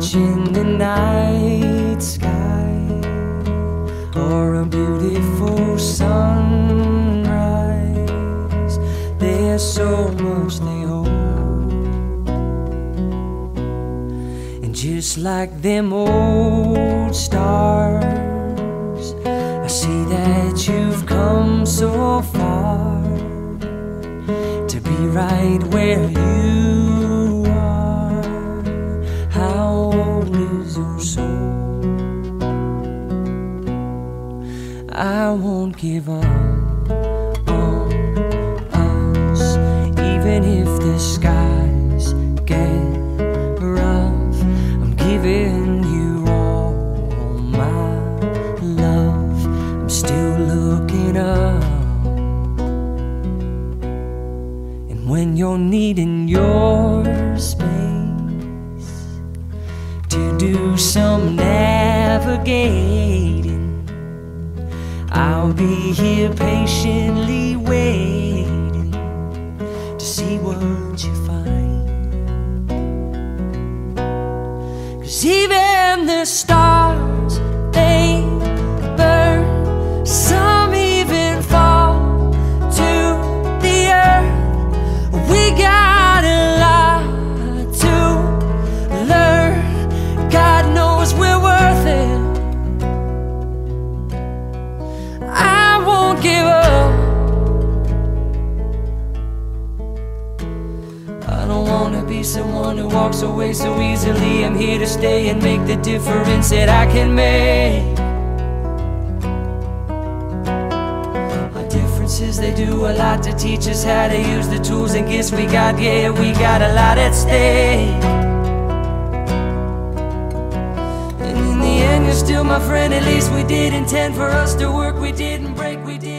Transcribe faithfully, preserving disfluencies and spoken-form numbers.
watching the night sky, or a beautiful sunrise. There's so much they hold, and just like them old stars, I see that you've come so far to be right where you are. How old is your soul? I won't give up on us, even if the skies get rough. I'm giving you all my love. I'm still looking up, and when you're needing your space to do some navigating, I'll be here patiently waiting to see what you find. 'Cause even the stars, they burn, some even fall to the earth. We got a lot to learn. God knows we're worth it. Give up. I don't wanna be someone who walks away so easily. I'm here to stay and make the difference that I can make. Our differences, they do a lot to teach us how to use the tools and gifts we got. Yeah, we got a lot at stake. Still my friend, at least we did intend for us to work. We didn't break, we did